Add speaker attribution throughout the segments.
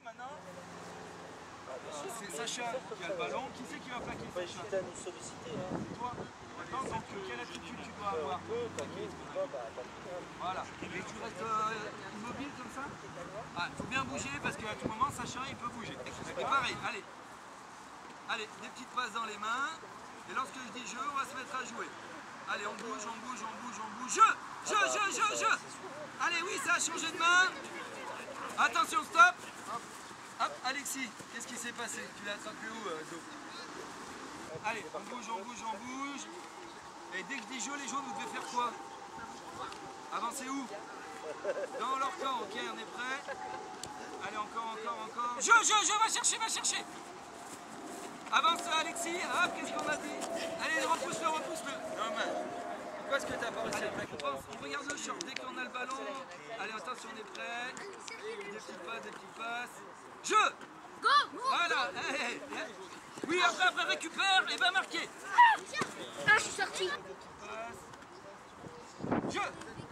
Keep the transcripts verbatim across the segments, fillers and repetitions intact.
Speaker 1: maintenant. C'est Sacha qui a le ballon. Qui c'est qui va plaquer Sacha?
Speaker 2: Pas nous solliciter.
Speaker 1: Toi. Maintenant, donc, quelle attitude tu dois avoir? Voilà. Et tu restes euh, immobile comme ça? Ah, il faut bien bouger parce qu'à tout moment, Sacha, il peut bouger. Et pareil, allez. Allez, des petites passes dans les mains. Et lorsque je dis jeu, on va se mettre à jouer. Allez, on bouge, on bouge, on bouge, on bouge. Jeu, jeu, jeu, jeu, jeu. Allez, oui, ça a changé de main. Attention, stop. Hop, Alexis, qu'est-ce qui s'est passé? Tu l'as attrapé où, euh, Do? Allez, on bouge, on bouge, on bouge. Et dès que je dis jeu, les jaunes, vous devez faire quoi? Avancez où? Dans leur camp, ok, on est prêt. Allez, encore, encore, encore. Jeu, jeu, jeu, va chercher, va chercher. Avance, Alexis. Hop, qu'est-ce qu'on a dit? Allez, repousse-le, repousse-le. Non, mais pourquoi est-ce que t'as pas réussi? Allez, on pense, on regarde le short. Dès qu'on a le ballon. Allez, attention, on est prêt. Des petites passes, des petites passes. Jeu!
Speaker 3: Go!
Speaker 1: Voilà! Hey, hey. Oui, après, après, récupère et va marquer!
Speaker 3: Ah, je suis sorti!
Speaker 1: Jeu!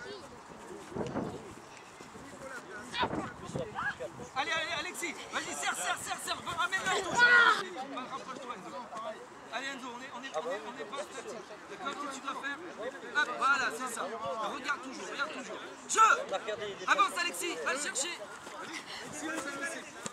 Speaker 1: Allez, allez, Alexis! Vas-y, serre, serre, serre, serre! Ramène-le en touche! Rapproche-toi, Enzo! Allez, Enzo, on est, on est, on est, on est pas statique. D'accord? Qu'est-ce que tu dois faire? Hop, voilà, c'est ça. Regarde toujours, regarde toujours. Jeu! Avance, Alexis! Va le chercher!